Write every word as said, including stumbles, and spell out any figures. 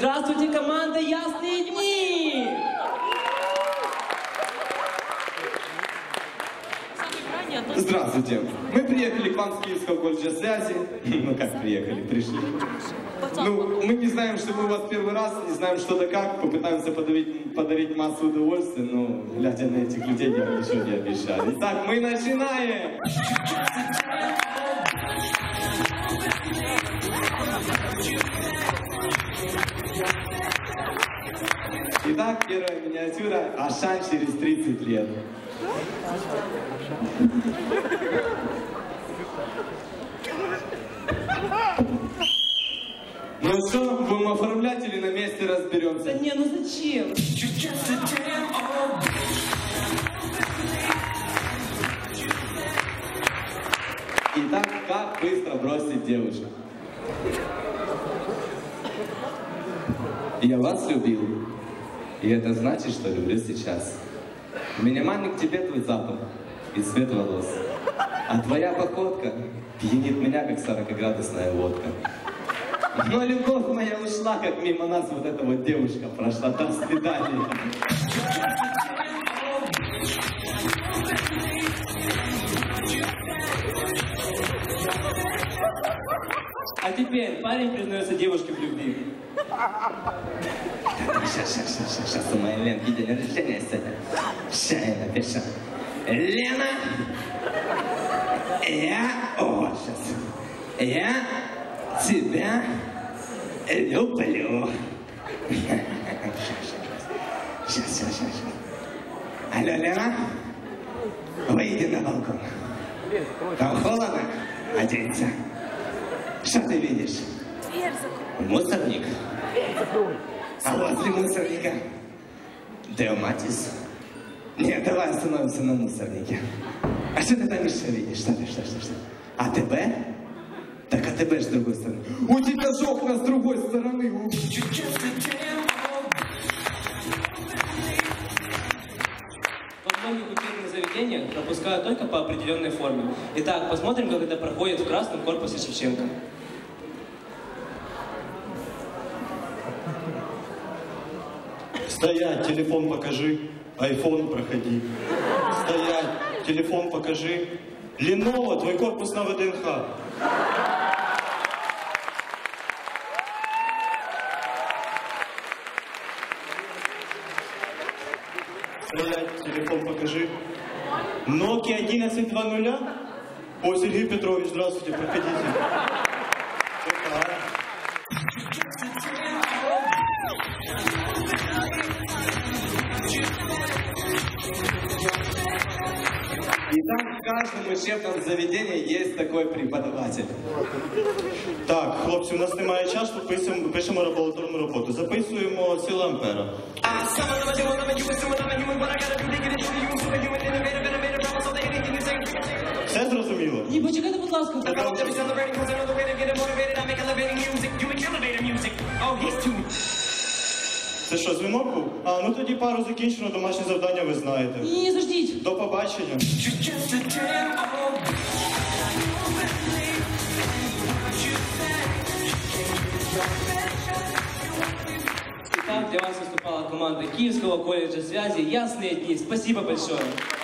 Здравствуйте, команда «Ясные дни». Здравствуйте. Мы приехали к вам с Киевского колледжа связи. Ну как приехали, пришли. Ну, мы не знаем, что мы у вас первый раз, не знаем, что да как. Попытаемся подарить, подарить массу удовольствия, но, глядя на этих людей, я ничего не обещаю. Итак, мы начинаем! Итак, первая миниатюра «Ашан через тридцать лет». Ну что, будем оформлять или на месте разберемся? Да не, ну зачем? Итак, как быстро бросить девушек? Я вас любил, и это значит, что люблю сейчас. Минимальный к тебе твой запах и цвет волос, а твоя походка пьянит меня, как сорокаградусная водка. Но любовь моя ушла, как мимо нас вот эта вот девушка прошла. До свидания. А теперь парень признается девушке в любви. Сейчас, сейчас, сейчас, сейчас у моей Ленки день рождения сегодня. Сейчас я напишу. Лена, я... О, сейчас. Я тебя люблю. Сейчас, сейчас, сейчас, сейчас. Алло, Лена, выйди на балкон. Там холодно? Оденься. Что ты видишь? Мусорник. А возле мусорника Деоматис. Нет, давай остановимся на мусорнике. А что ты там еще видишь? Что ты, что, что, что? АТБ? Так АТБ с другой стороны. У тебя же окна с другой стороны. Во многих учебных заведениях пропускают только по определенной форме. Итак, посмотрим, как это проходит в красном корпусе Шевченко. Стоять, телефон покажи, айфон проходи. Стоять, телефон покажи. Леново, твой корпус на ВДНХ. Стоять, телефон покажи. Nokia одиннадцать два нуля. О, Сергей Петрович, здравствуйте, проходите. Итак, в каждом учебном заведении есть такой преподаватель. Так, хлопці, у нас немає часу, пишемо, пишемо лабораторну роботу. Записуємо силу ампера. Все зрозуміло? Ні, почекайте, будь ласка. Це що, дзвінок був? А, ну тоді пару закінчено, домашнє завдання ви знаєте. Ні, заждіть. До побачення. Итак, для вас выступала команда Киевского колледжа связи «Ясные дни». Спасибо большое.